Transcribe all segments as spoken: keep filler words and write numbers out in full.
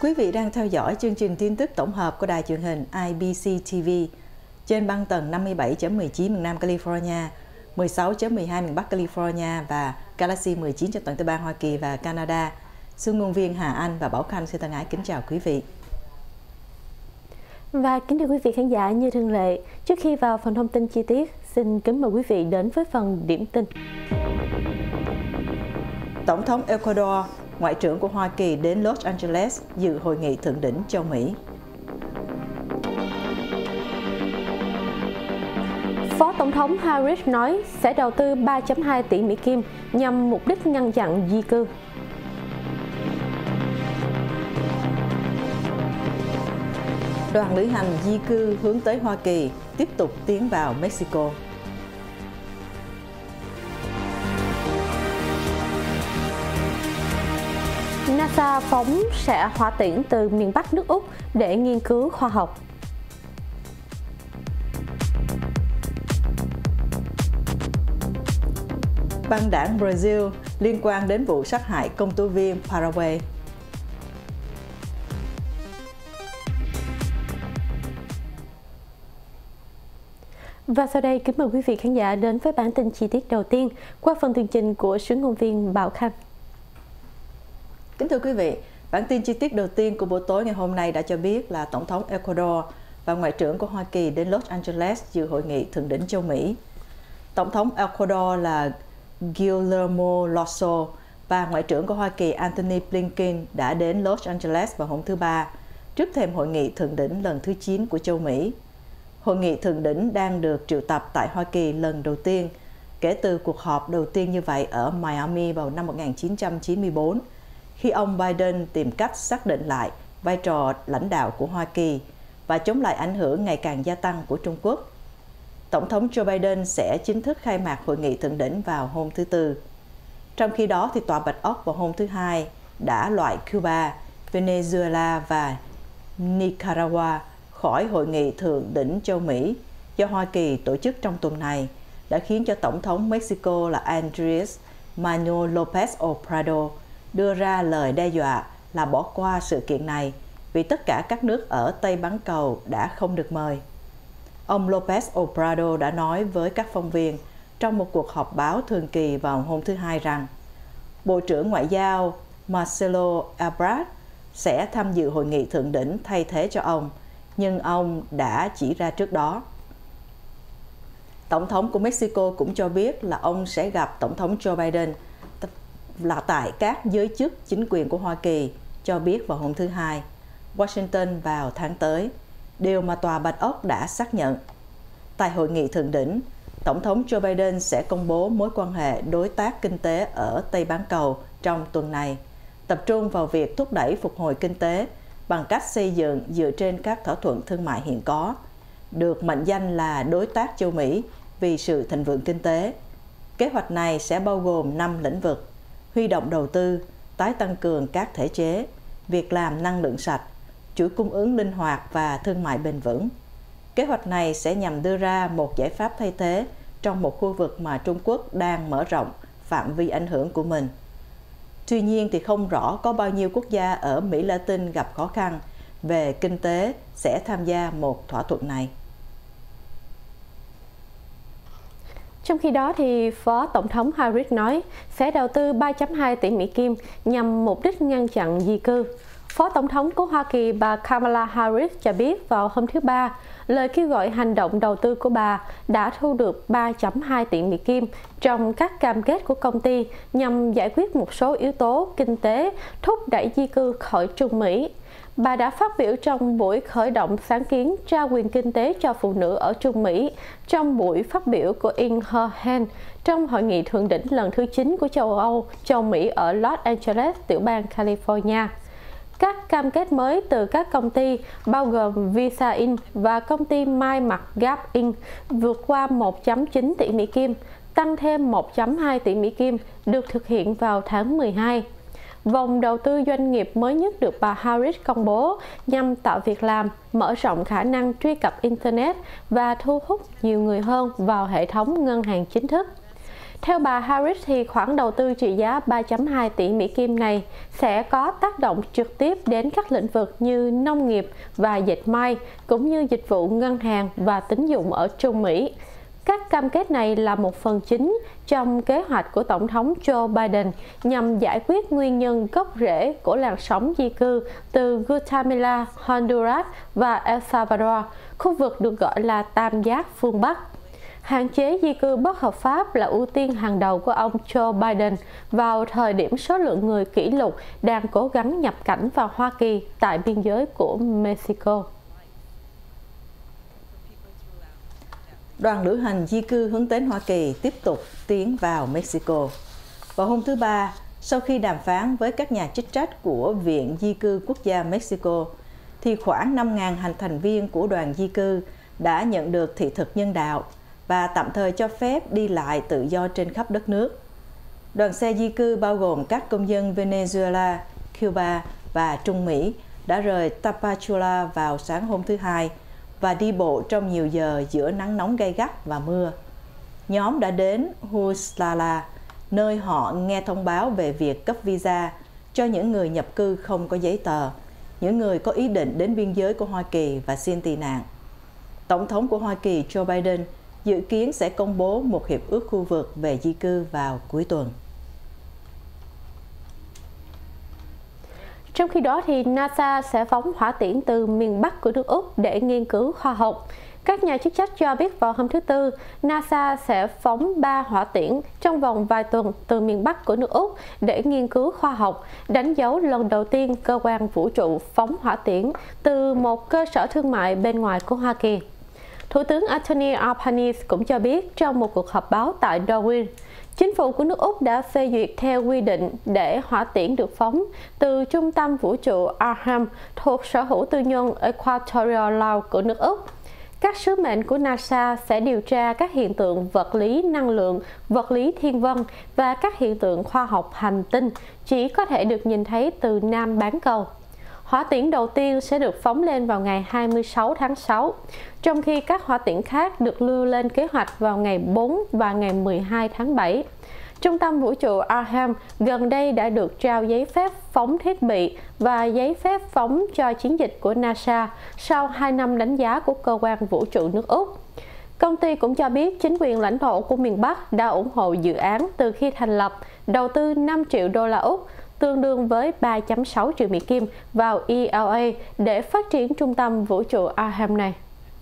Quý vị đang theo dõi chương trình tin tức tổng hợp của đài truyền hình I B C T V trên băng tần năm mươi bảy chấm mười chín miền Nam California, mười sáu chấm mười hai miền Bắc California và Galaxy mười chín trên toàn tiểu bang Hoa Kỳ và Canada. Xuân ngôn viên Hà Anh và Bảo Khanh xin thân ái kính chào quý vị. Và kính thưa quý vị khán giả, như thường lệ, trước khi vào phần thông tin chi tiết, xin kính mời quý vị đến với phần điểm tin. Tổng thống Ecuador, Ngoại trưởng của Hoa Kỳ đến Los Angeles dự hội nghị thượng đỉnh châu Mỹ. Phó Tổng thống Harris nói sẽ đầu tư ba phẩy hai tỷ Mỹ Kim nhằm mục đích ngăn chặn di cư. Đoàn lữ hành di cư hướng tới Hoa Kỳ tiếp tục tiến vào Mexico. NASA phóng xạ hỏa tiễn từ miền Bắc nước Úc để nghiên cứu khoa học. Băng đảng Brazil liên quan đến vụ sát hại công tố viên Paraguay. Và sau đây, kính mời quý vị khán giả đến với bản tin chi tiết đầu tiên qua phần tường trình của tuyên ngôn viên Bảo Khanh. Kính thưa quý vị, bản tin chi tiết đầu tiên của buổi tối ngày hôm nay đã cho biết là Tổng thống Ecuador và Ngoại trưởng của Hoa Kỳ đến Los Angeles dự hội nghị thượng đỉnh châu Mỹ. Tổng thống Ecuador là Guillermo Lasso và Ngoại trưởng của Hoa Kỳ Antony Blinken đã đến Los Angeles vào hôm thứ Ba, trước thềm hội nghị thượng đỉnh lần thứ chín của châu Mỹ. Hội nghị thượng đỉnh đang được triệu tập tại Hoa Kỳ lần đầu tiên kể từ cuộc họp đầu tiên như vậy ở Miami vào năm một nghìn chín trăm chín mươi tư, khi ông Biden tìm cách xác định lại vai trò lãnh đạo của Hoa Kỳ và chống lại ảnh hưởng ngày càng gia tăng của Trung Quốc. Tổng thống Joe Biden sẽ chính thức khai mạc hội nghị thượng đỉnh vào hôm thứ Tư. Trong khi đó, thì Tòa Bạch Ốc vào hôm thứ Hai đã loại Cuba, Venezuela và Nicaragua khỏi hội nghị thượng đỉnh châu Mỹ do Hoa Kỳ tổ chức trong tuần này, đã khiến cho Tổng thống Mexico là Andrés Manuel López Obrador đưa ra lời đe dọa là bỏ qua sự kiện này vì tất cả các nước ở Tây Bán Cầu đã không được mời. Ông López Obrador đã nói với các phóng viên trong một cuộc họp báo thường kỳ vào hôm thứ Hai rằng Bộ trưởng Ngoại giao Marcelo Ebrard sẽ tham dự hội nghị thượng đỉnh thay thế cho ông, nhưng ông đã chỉ ra trước đó. Tổng thống của Mexico cũng cho biết là ông sẽ gặp Tổng thống Joe Biden là tại các giới chức chính quyền của Hoa Kỳ cho biết vào hôm thứ Hai, Washington vào tháng tới, điều mà Tòa Bạch Ốc đã xác nhận. Tại hội nghị thượng đỉnh, Tổng thống Joe Biden sẽ công bố mối quan hệ đối tác kinh tế ở Tây Bán Cầu trong tuần này, tập trung vào việc thúc đẩy phục hồi kinh tế bằng cách xây dựng dựa trên các thỏa thuận thương mại hiện có, được mệnh danh là đối tác châu Mỹ vì sự thịnh vượng kinh tế. Kế hoạch này sẽ bao gồm năm lĩnh vực: huy động đầu tư, tái tăng cường các thể chế, việc làm năng lượng sạch, chuỗi cung ứng linh hoạt và thương mại bền vững. Kế hoạch này sẽ nhằm đưa ra một giải pháp thay thế trong một khu vực mà Trung Quốc đang mở rộng phạm vi ảnh hưởng của mình. Tuy nhiên thì không rõ có bao nhiêu quốc gia ở Mỹ Latin gặp khó khăn về kinh tế sẽ tham gia một thỏa thuận này. Trong khi đó, thì Phó Tổng thống Harris nói sẽ đầu tư ba phẩy hai tỷ Mỹ Kim nhằm mục đích ngăn chặn di cư. Phó Tổng thống của Hoa Kỳ bà Kamala Harris cho biết vào hôm thứ Ba, lời kêu gọi hành động đầu tư của bà đã thu được ba phẩy hai tỷ Mỹ Kim trong các cam kết của công ty nhằm giải quyết một số yếu tố kinh tế thúc đẩy di cư khỏi Trung Mỹ. Bà đã phát biểu trong buổi khởi động sáng kiến trao quyền kinh tế cho phụ nữ ở Trung Mỹ trong buổi phát biểu của In Her Hand trong hội nghị thượng đỉnh lần thứ chín của châu Âu, châu Mỹ ở Los Angeles, tiểu bang California. Các cam kết mới từ các công ty bao gồm Visa Inc và công ty may mặc Gap Inc vượt qua một phẩy chín tỷ Mỹ Kim, tăng thêm một phẩy hai tỷ Mỹ Kim được thực hiện vào tháng mười hai. Vòng đầu tư doanh nghiệp mới nhất được bà Harris công bố nhằm tạo việc làm, mở rộng khả năng truy cập Internet và thu hút nhiều người hơn vào hệ thống ngân hàng chính thức. Theo bà Harris thì khoản đầu tư trị giá ba phẩy hai tỷ Mỹ Kim này sẽ có tác động trực tiếp đến các lĩnh vực như nông nghiệp và dệt may, cũng như dịch vụ ngân hàng và tín dụng ở Trung Mỹ. Các cam kết này là một phần chính trong kế hoạch của Tổng thống Joe Biden nhằm giải quyết nguyên nhân gốc rễ của làn sóng di cư từ Guatemala, Honduras và El Salvador, khu vực được gọi là Tam giác phương Bắc. Hạn chế di cư bất hợp pháp là ưu tiên hàng đầu của ông Joe Biden vào thời điểm số lượng người kỷ lục đang cố gắng nhập cảnh vào Hoa Kỳ tại biên giới của Mexico. Đoàn lữ hành di cư hướng đến Hoa Kỳ tiếp tục tiến vào Mexico. Vào hôm thứ Ba, sau khi đàm phán với các nhà chức trách của Viện Di cư Quốc gia Mexico, thì khoảng năm nghìn hành thành viên của đoàn di cư đã nhận được thị thực nhân đạo và tạm thời cho phép đi lại tự do trên khắp đất nước. Đoàn xe di cư bao gồm các công dân Venezuela, Cuba và Trung Mỹ đã rời Tapachula vào sáng hôm thứ Hai và đi bộ trong nhiều giờ giữa nắng nóng gay gắt và mưa. Nhóm đã đến Huixlala, nơi họ nghe thông báo về việc cấp visa cho những người nhập cư không có giấy tờ, những người có ý định đến biên giới của Hoa Kỳ và xin tị nạn. Tổng thống của Hoa Kỳ Joe Biden dự kiến sẽ công bố một hiệp ước khu vực về di cư vào cuối tuần. Trong khi đó, thì NASA sẽ phóng hỏa tiễn từ miền Bắc của nước Úc để nghiên cứu khoa học. Các nhà chức trách cho biết vào hôm thứ Tư, NASA sẽ phóng ba hỏa tiễn trong vòng vài tuần từ miền Bắc của nước Úc để nghiên cứu khoa học, đánh dấu lần đầu tiên cơ quan vũ trụ phóng hỏa tiễn từ một cơ sở thương mại bên ngoài của Hoa Kỳ. Thủ tướng Anthony Albanese cũng cho biết trong một cuộc họp báo tại Darwin, chính phủ của nước Úc đã phê duyệt theo quy định để hỏa tiễn được phóng từ trung tâm vũ trụ Arnhem thuộc sở hữu tư nhân Equatorial Laos của nước Úc. Các sứ mệnh của NASA sẽ điều tra các hiện tượng vật lý năng lượng, vật lý thiên văn và các hiện tượng khoa học hành tinh chỉ có thể được nhìn thấy từ Nam bán cầu. Hỏa tiễn đầu tiên sẽ được phóng lên vào ngày hai mươi sáu tháng sáu, trong khi các hỏa tiễn khác được lưu lên kế hoạch vào ngày bốn và ngày mười hai tháng bảy. Trung tâm vũ trụ Arnhem gần đây đã được trao giấy phép phóng thiết bị và giấy phép phóng cho chiến dịch của NASA sau hai năm đánh giá của cơ quan vũ trụ nước Úc. Công ty cũng cho biết chính quyền lãnh thổ của miền Bắc đã ủng hộ dự án từ khi thành lập, đầu tư năm triệu đô la Úc, tương đương với ba phẩy sáu triệu Mỹ Kim vào E L A để phát triển trung tâm vũ trụ Arnhem này.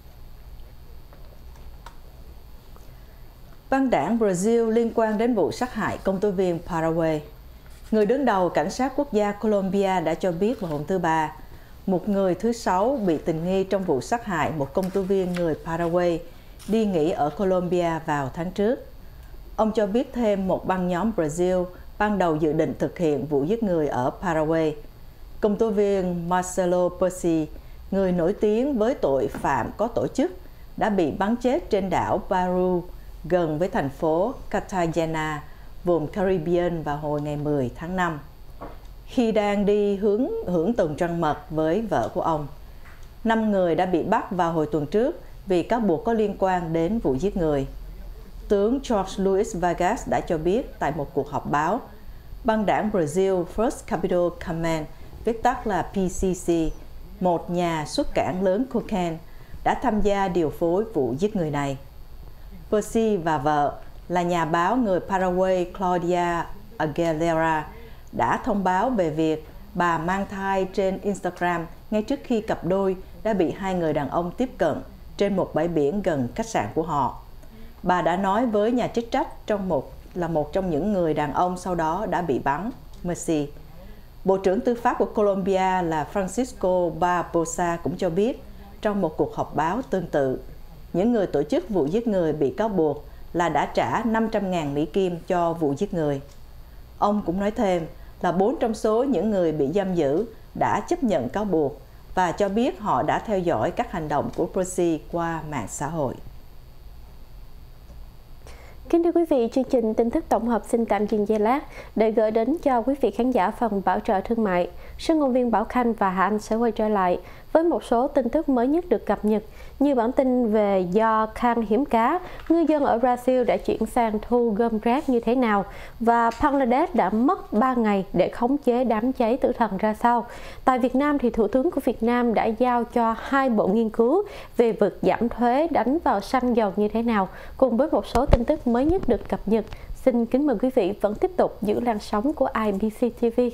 Băng đảng Brazil liên quan đến vụ sát hại công tố viên Paraguay. Người đứng đầu cảnh sát quốc gia Colombia đã cho biết vào hôm thứ Ba, một người thứ sáu bị tình nghi trong vụ sát hại một công tố viên người Paraguay đi nghỉ ở Colombia vào tháng trước. Ông cho biết thêm một băng nhóm Brazil ban đầu dự định thực hiện vụ giết người ở Paraguay. Công tố viên Marcelo Percy, người nổi tiếng với tội phạm có tổ chức, đã bị bắn chết trên đảo Baru, gần với thành phố Cartagena, vùng Caribbean vào hồi ngày mười tháng năm, khi đang đi hướng hưởng tuần trăng mật với vợ của ông. Năm người đã bị bắt vào hồi tuần trước vì cáo buộc có liên quan đến vụ giết người. Tướng George Luis Vargas đã cho biết tại một cuộc họp báo, băng đảng Brazil First Capital Command, viết tắt là P C C, một nhà xuất cảng lớn cocaine, đã tham gia điều phối vụ giết người này. Percy và vợ là nhà báo người Paraguay Claudia Aguilera đã thông báo về việc bà mang thai trên Instagram ngay trước khi cặp đôi đã bị hai người đàn ông tiếp cận trên một bãi biển gần khách sạn của họ. Bà đã nói với nhà chức trách trong một là một trong những người đàn ông sau đó đã bị bắn, Mercy. Bộ trưởng Tư pháp của Colombia là Francisco Barbosa cũng cho biết trong một cuộc họp báo tương tự, những người tổ chức vụ giết người bị cáo buộc là đã trả năm trăm nghìn Mỹ Kim cho vụ giết người. Ông cũng nói thêm là bốn trong số những người bị giam giữ đã chấp nhận cáo buộc và cho biết họ đã theo dõi các hành động của Percy qua mạng xã hội. Kính thưa quý vị, chương trình tin tức tổng hợp xin tạm dừng giây lát để gửi đến cho quý vị khán giả phần bảo trợ thương mại. Sân ngôn viên Bảo Khanh và Hà Anh sẽ quay trở lại với một số tin tức mới nhất được cập nhật, như bản tin về do khan hiếm cá, ngư dân ở Brazil đã chuyển sang thu gom rác như thế nào, và Bangladesh đã mất ba ngày để khống chế đám cháy tử thần ra sao. Tại Việt Nam thì Thủ tướng của Việt Nam đã giao cho hai bộ nghiên cứu về việc giảm thuế đánh vào xăng dầu như thế nào, cùng với một số tin tức mới nhất được cập nhật. Xin kính mời quý vị vẫn tiếp tục giữ làn sóng của i bê xê ti vi.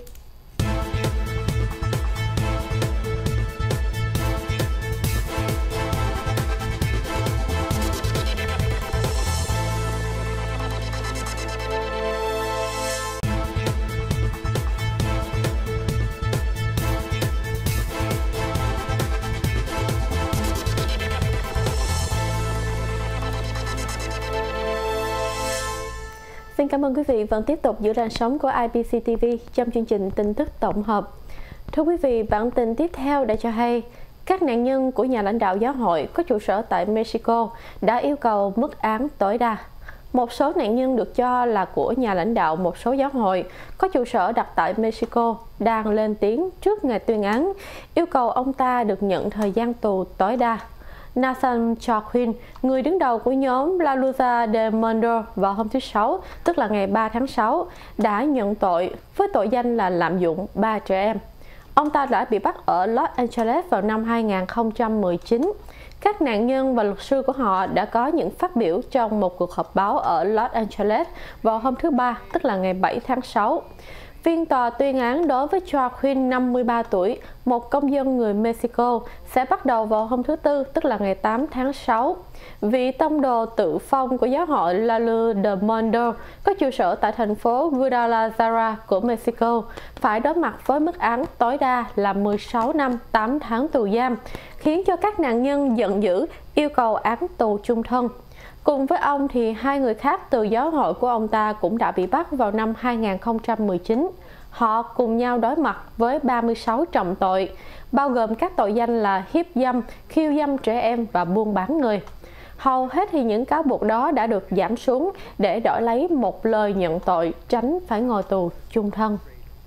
Xin cảm ơn quý vị vẫn tiếp tục giữ làn sóng của i bê xê ti vi trong chương trình tin tức tổng hợp. Thưa quý vị, bản tin tiếp theo đã cho hay các nạn nhân của nhà lãnh đạo giáo hội có trụ sở tại Mexico đã yêu cầu mức án tối đa. Một số nạn nhân được cho là của nhà lãnh đạo một số giáo hội có trụ sở đặt tại Mexico đang lên tiếng trước ngày tuyên án, yêu cầu ông ta được nhận thời gian tù tối đa. Nathan Joaquin, người đứng đầu của nhóm La Lucha del Mundo vào hôm thứ Sáu, tức là ngày ba tháng sáu, đã nhận tội với tội danh là lạm dụng ba trẻ em. Ông ta đã bị bắt ở Los Angeles vào năm hai nghìn không trăm mười chín. Các nạn nhân và luật sư của họ đã có những phát biểu trong một cuộc họp báo ở Los Angeles vào hôm thứ Ba, tức là ngày bảy tháng sáu. Phiên tòa tuyên án đối với Joaquin, năm mươi ba tuổi, một công dân người Mexico, sẽ bắt đầu vào hôm thứ Tư, tức là ngày tám tháng sáu. Vị tông đồ tự phong của giáo hội La Luz del Mundo có trụ sở tại thành phố Guadalajara của Mexico phải đối mặt với mức án tối đa là mười sáu năm tám tháng tù giam, khiến cho các nạn nhân giận dữ yêu cầu án tù chung thân. Cùng với ông thì hai người khác từ giáo hội của ông ta cũng đã bị bắt vào năm hai nghìn không trăm mười chín. Họ cùng nhau đối mặt với ba mươi sáu trọng tội, bao gồm các tội danh là hiếp dâm, khiêu dâm trẻ em và buôn bán người. Hầu hết thì những cáo buộc đó đã được giảm xuống để đổi lấy một lời nhận tội, tránh phải ngồi tù chung thân.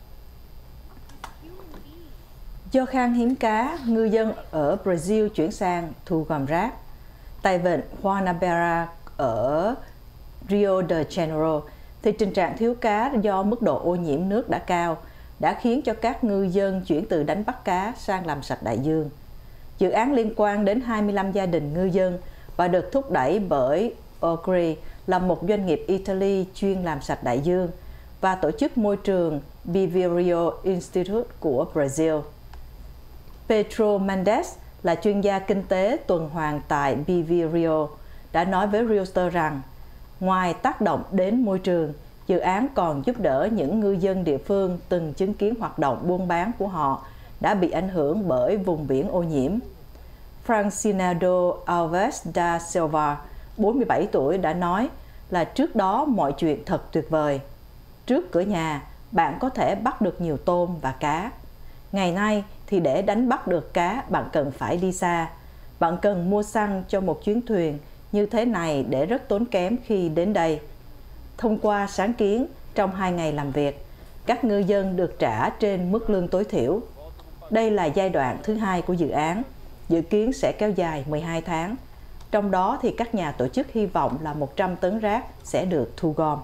Do khan hiếm cá, ngư dân ở Brazil chuyển sang thu gom rác. Tại vịnh Guanabara ở Rio de Janeiro thì tình trạng thiếu cá do mức độ ô nhiễm nước đã cao đã khiến cho các ngư dân chuyển từ đánh bắt cá sang làm sạch đại dương. Dự án liên quan đến hai mươi lăm gia đình ngư dân và được thúc đẩy bởi Ogre, là một doanh nghiệp Italy chuyên làm sạch đại dương, và tổ chức môi trường Bevario Institute của Brazil. Pedro Mendes là chuyên gia kinh tế tuần hoàn tại Bevario đã nói với Reuters rằng ngoài tác động đến môi trường, dự án còn giúp đỡ những ngư dân địa phương từng chứng kiến hoạt động buôn bán của họ đã bị ảnh hưởng bởi vùng biển ô nhiễm. Francinado Alves da Silva, bốn mươi bảy tuổi, đã nói là trước đó mọi chuyện thật tuyệt vời. Trước cửa nhà, bạn có thể bắt được nhiều tôm và cá. Ngày nay thì để đánh bắt được cá, bạn cần phải đi xa. Bạn cần mua xăng cho một chuyến thuyền như thế này để rất tốn kém khi đến đây. Thông qua sáng kiến, trong hai ngày làm việc, các ngư dân được trả trên mức lương tối thiểu. Đây là giai đoạn thứ hai của dự án, dự kiến sẽ kéo dài mười hai tháng. Trong đó thì các nhà tổ chức hy vọng là một trăm tấn rác sẽ được thu gom.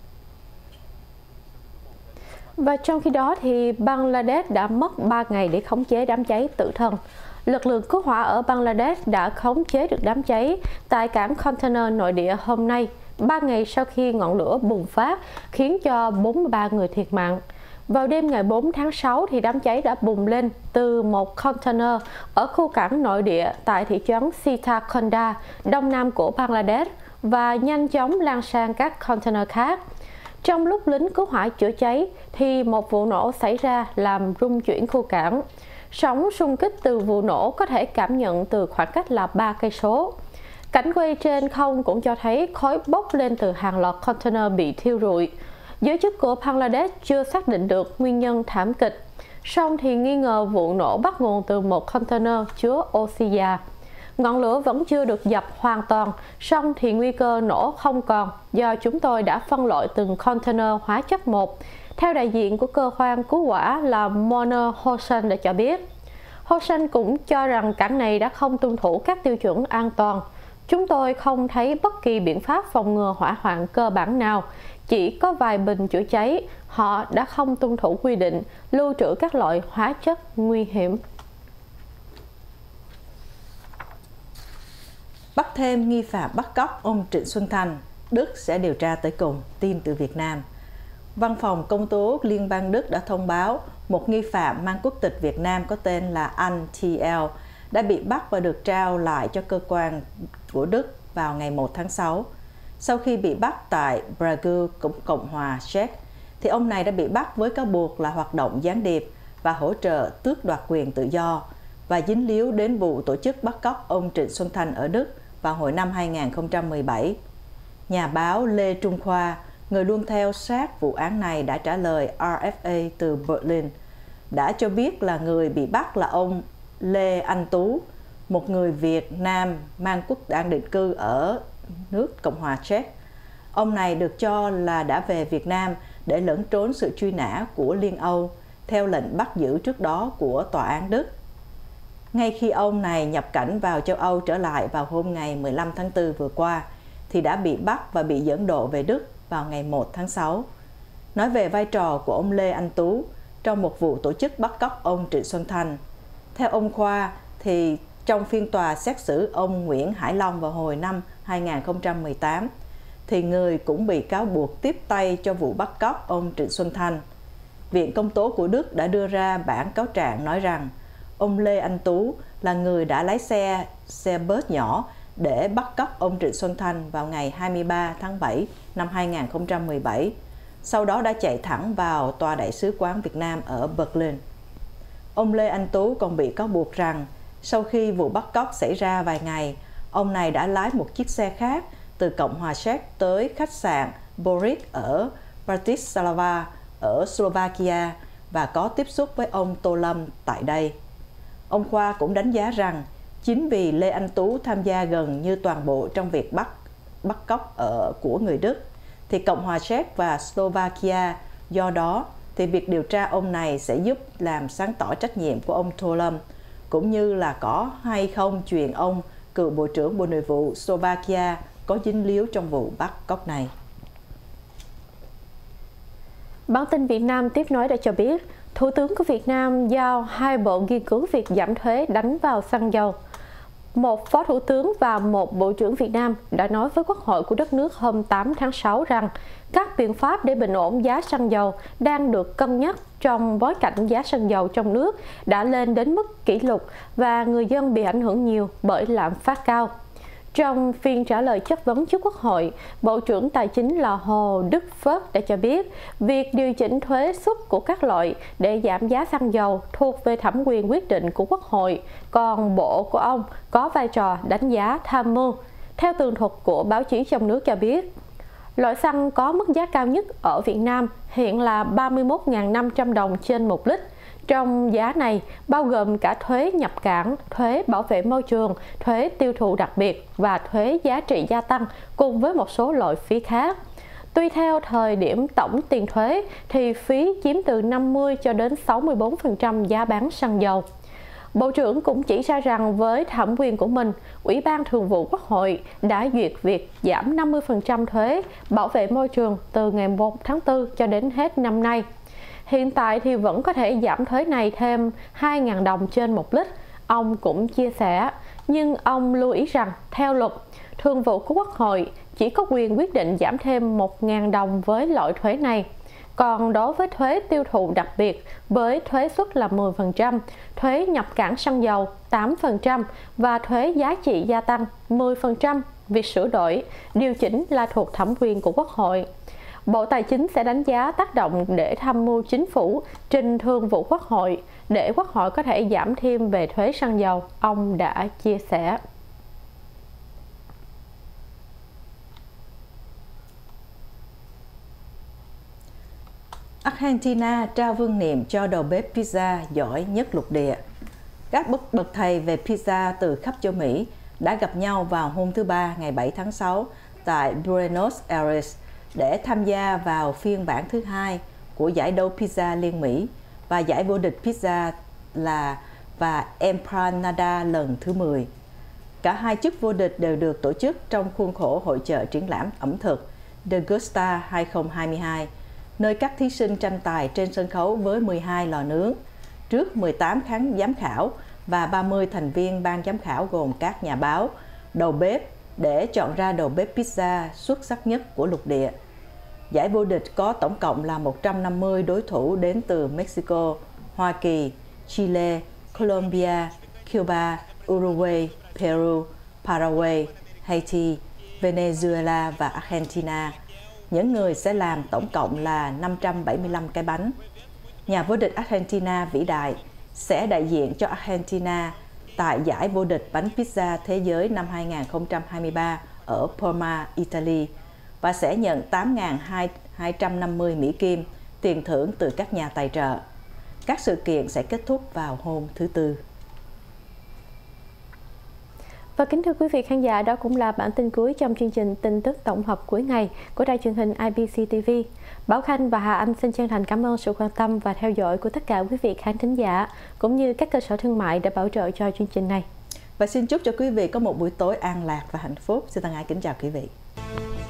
Và trong khi đó thì Bangladesh đã mất ba ngày để khống chế đám cháy tử thần. Lực lượng cứu hỏa ở Bangladesh đã khống chế được đám cháy tại cảng container nội địa hôm nay, ba ngày sau khi ngọn lửa bùng phát khiến cho bốn mươi ba người thiệt mạng. Vào đêm ngày bốn tháng sáu thì đám cháy đã bùng lên từ một container ở khu cảng nội địa tại thị trấn Sitakonda, đông nam của Bangladesh, và nhanh chóng lan sang các container khác. Trong lúc lính cứu hỏa chữa cháy thì một vụ nổ xảy ra làm rung chuyển khu cảng. Sóng xung kích từ vụ nổ có thể cảm nhận từ khoảng cách là ba cây số. Cảnh quay trên không cũng cho thấy khói bốc lên từ hàng loạt container bị thiêu rụi. Giới chức của Bangladesh chưa xác định được nguyên nhân thảm kịch, song thì nghi ngờ vụ nổ bắt nguồn từ một container chứa oxy già. Ngọn lửa vẫn chưa được dập hoàn toàn, song thì nguy cơ nổ không còn do chúng tôi đã phân loại từng container hóa chất một, theo đại diện của cơ quan cứu hỏa là Mona Hossain đã cho biết. Hoxha cũng cho rằng cảng này đã không tuân thủ các tiêu chuẩn an toàn. Chúng tôi không thấy bất kỳ biện pháp phòng ngừa hỏa hoạn cơ bản nào, chỉ có vài bình chữa cháy. Họ đã không tuân thủ quy định lưu trữ các loại hóa chất nguy hiểm. Bắt thêm nghi phạm bắt cóc ông Trịnh Xuân Thanh, Đức sẽ điều tra tới cùng, tin từ Việt Nam. Văn phòng Công tố Liên bang Đức đã thông báo một nghi phạm mang quốc tịch Việt Nam có tên là anh tê lờ đã bị bắt và được trao lại cho cơ quan của Đức vào ngày một tháng sáu. Sau khi bị bắt tại Prague, Cộng hòa Séc, thì ông này đã bị bắt với cáo buộc là hoạt động gián điệp và hỗ trợ tước đoạt quyền tự do và dính líu đến vụ tổ chức bắt cóc ông Trịnh Xuân Thanh ở Đức vào hồi năm hai nghìn không trăm mười bảy. Nhà báo Lê Trung Khoa, người luôn theo sát vụ án này, đã trả lời rờ ép a từ Berlin, đã cho biết là người bị bắt là ông Lê Anh Tú, một người Việt Nam mang quốc tịch định cư ở nước Cộng hòa Séc. Ông này được cho là đã về Việt Nam để lẩn trốn sự truy nã của Liên Âu theo lệnh bắt giữ trước đó của tòa án Đức. Ngay khi ông này nhập cảnh vào châu Âu trở lại vào hôm ngày mười lăm tháng tư vừa qua, thì đã bị bắt và bị dẫn độ về Đức vào ngày một tháng sáu. Nói về vai trò của ông Lê Anh Tú trong một vụ tổ chức bắt cóc ông Trịnh Xuân Thanh, theo ông Khoa thì trong phiên tòa xét xử ông Nguyễn Hải Long vào hồi năm hai nghìn không trăm mười tám, thì người cũng bị cáo buộc tiếp tay cho vụ bắt cóc ông Trịnh Xuân Thanh. Viện Công tố của Đức đã đưa ra bản cáo trạng nói rằng ông Lê Anh Tú là người đã lái xe xe bus nhỏ để bắt cóc ông Trịnh Xuân Thanh vào ngày hai mươi ba tháng bảy năm hai nghìn không trăm mười bảy, sau đó đã chạy thẳng vào tòa đại sứ quán Việt Nam ở Berlin. Ông Lê Anh Tú còn bị cáo buộc rằng sau khi vụ bắt cóc xảy ra vài ngày, ông này đã lái một chiếc xe khác từ Cộng hòa Séc tới khách sạn Boris ở Bratislava ở Slovakia và có tiếp xúc với ông Tô Lâm tại đây. Ông Khoa cũng đánh giá rằng chính vì Lê Anh Tú tham gia gần như toàn bộ trong việc bắt bắt cóc ở của người Đức, thì Cộng hòa Séc và Slovakia, do đó thì việc điều tra ông này sẽ giúp làm sáng tỏ trách nhiệm của ông Tô Lâm, cũng như là có hay không chuyện ông cựu Bộ trưởng Bộ Nội vụ Slovakia có dính líu trong vụ bắt cóc này. Bản tin Việt Nam tiếp nối đã cho biết, Thủ tướng của Việt Nam giao hai bộ nghiên cứu việc giảm thuế đánh vào xăng dầu. Một phó thủ tướng và một bộ trưởng Việt Nam đã nói với Quốc hội của đất nước hôm tám tháng sáu rằng các biện pháp để bình ổn giá xăng dầu đang được cân nhắc trong bối cảnh giá xăng dầu trong nước đã lên đến mức kỷ lục và người dân bị ảnh hưởng nhiều bởi lạm phát cao. Trong phiên trả lời chất vấn trước Quốc hội, Bộ trưởng Tài chính là Hồ Đức Phước đã cho biết việc điều chỉnh thuế suất của các loại để giảm giá xăng dầu thuộc về thẩm quyền quyết định của Quốc hội, còn bộ của ông có vai trò đánh giá tham mưu. Theo tường thuật của báo chí trong nước cho biết, loại xăng có mức giá cao nhất ở Việt Nam hiện là ba mươi mốt nghìn năm trăm đồng trên một lít. Trong giá này bao gồm cả thuế nhập cảng, thuế bảo vệ môi trường, thuế tiêu thụ đặc biệt và thuế giá trị gia tăng cùng với một số loại phí khác. Tuy theo thời điểm tổng tiền thuế thì phí chiếm từ năm mươi cho đến sáu mươi bốn phần trăm giá bán xăng dầu. Bộ trưởng cũng chỉ ra rằng với thẩm quyền của mình, Ủy ban Thường vụ Quốc hội đã duyệt việc giảm năm mươi phần trăm thuế bảo vệ môi trường từ ngày một tháng tư cho đến hết năm nay. Hiện tại thì vẫn có thể giảm thuế này thêm hai nghìn đồng trên một lít, ông cũng chia sẻ. Nhưng ông lưu ý rằng, theo luật, Thường vụ của Quốc hội chỉ có quyền quyết định giảm thêm một nghìn đồng với loại thuế này. Còn đối với thuế tiêu thụ đặc biệt với thuế suất là mười phần trăm, thuế nhập cảng xăng dầu tám phần trăm và thuế giá trị gia tăng mười phần trăm, việc sửa đổi, điều chỉnh là thuộc thẩm quyền của Quốc hội. Bộ Tài chính sẽ đánh giá tác động để tham mưu chính phủ trình Thường vụ Quốc hội để Quốc hội có thể giảm thêm về thuế xăng dầu, ông đã chia sẻ. Argentina trao vương miện cho đầu bếp pizza giỏi nhất lục địa. Các bậc bậc thầy về pizza từ khắp châu Mỹ đã gặp nhau vào hôm thứ Ba ngày bảy tháng sáu tại Buenos Aires để tham gia vào phiên bản thứ hai của giải đấu pizza liên Mỹ và giải vô địch pizza là và Empanada lần thứ mười. Cả hai chức vô địch đều được tổ chức trong khuôn khổ hội chợ triển lãm ẩm thực Degusta hai không hai hai, nơi các thí sinh tranh tài trên sân khấu với mười hai lò nướng, trước mười tám khán giám khảo và ba mươi thành viên ban giám khảo gồm các nhà báo, đầu bếp để chọn ra đầu bếp pizza xuất sắc nhất của lục địa. Giải vô địch có tổng cộng là một trăm năm mươi đối thủ đến từ Mexico, Hoa Kỳ, Chile, Colombia, Cuba, Uruguay, Peru, Paraguay, Haiti, Venezuela và Argentina. Những người sẽ làm tổng cộng là năm trăm bảy mươi lăm cái bánh. Nhà vô địch Argentina vĩ đại sẽ đại diện cho Argentina tại giải vô địch bánh pizza thế giới năm hai không hai ba ở Parma, Italy và sẽ nhận tám nghìn hai trăm năm mươi Mỹ Kim tiền thưởng từ các nhà tài trợ. Các sự kiện sẽ kết thúc vào hôm thứ Tư. Và kính thưa quý vị khán giả, đó cũng là bản tin cuối trong chương trình tin tức tổng hợp cuối ngày của đài truyền hình i bê xê ti vi. Bảo Khanh và Hà Anh xin chân thành cảm ơn sự quan tâm và theo dõi của tất cả quý vị khán thính giả, cũng như các cơ sở thương mại đã bảo trợ cho chương trình này. Và xin chúc cho quý vị có một buổi tối an lạc và hạnh phúc. Xin thân ái kính chào quý vị.